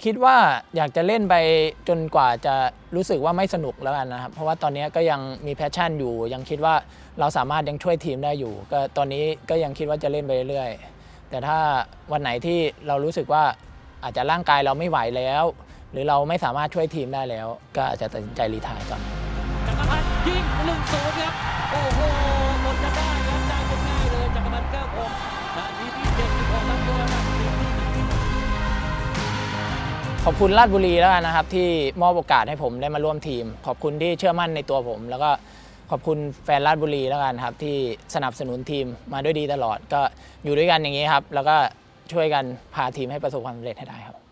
คิดว่าอยากจะเล่นไปจนกว่าจะรู้สึกว่าไม่สนุกแล้วกันนะครับเพราะว่าตอนนี้ก็ยังมีแพชชั่นอยู่ยังคิดว่าเราสามารถยังช่วยทีมได้อยู่ก็ตอนนี้ก็ยังคิดว่าจะเล่นไปเรื่อยๆแต่ถ้าวันไหนที่เรารู้สึกว่าอาจจะร่างกายเราไม่ไหวแล้วหรือเราไม่สามารถช่วยทีมได้แล้วก็อาจจะตัดสินใจรีไทร์ก่อนจักรพันธ์ยิง1-0ครับโอ้โหหมดจะได้ครับได้ง่ายเลยจักรพันธ์แก้วคงนาทีที่76ครับตัวนักขอบคุณราชบุรีแล้วกันนะครับที่มอบโอกาสให้ผมได้มาร่วมทีมขอบคุณที่เชื่อมั่นในตัวผมแล้วก็ขอบคุณแฟนราชบุรีแล้วกันครับที่สนับสนุนทีมมาด้วยดีตลอดก็อยู่ด้วยกันอย่างนี้ครับแล้วก็ช่วยกันพาทีมให้ประสบความสำเร็จให้ได้ครับ